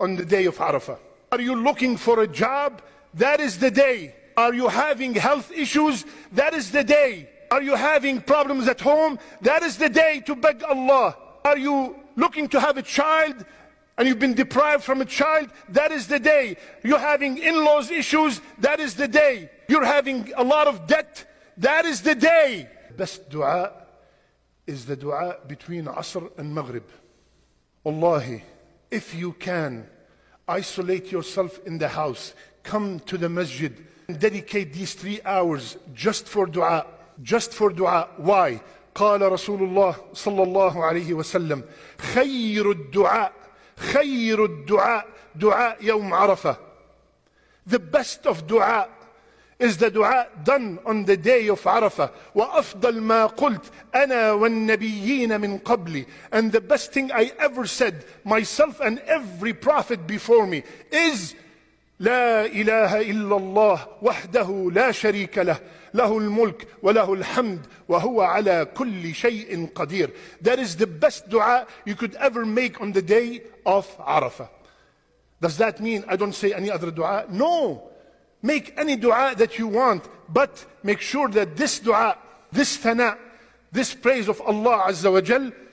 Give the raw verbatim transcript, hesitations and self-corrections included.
on the day of Arafah. Are you looking for a job? That is the day. Are you having health issues? That is the day. Are you having problems at home? That is the day to beg Allah. Are you looking to have a child and you've been deprived from a child? That is the day. You're having in-laws issues? That is the day. You're having a lot of debt? That is the day. Best dua is the dua between Asr and Maghrib. Wallahi, if you can isolate yourself in the house, come to the masjid and dedicate these three hours just for dua, just for dua. Why? قال رسول الله صلى الله عليه وسلم خير الدعاء خير الدعاء دعاء يوم عرفة. The best of dua is the dua done on the day of Arafah. وأفضل ما قلت أنا والنبيين من قبلي. And the best thing I ever said, myself and every prophet before me, is لا إله إلا الله وحده لا شريك له له الملك وله الحمد وهو على كل شيء قدير. That is the best dua you could ever make on the day of Arafah. Does that mean I don't say any other dua? No. Make any dua that you want, but make sure that this dua, this thana, this praise of Allah Azza wa Jal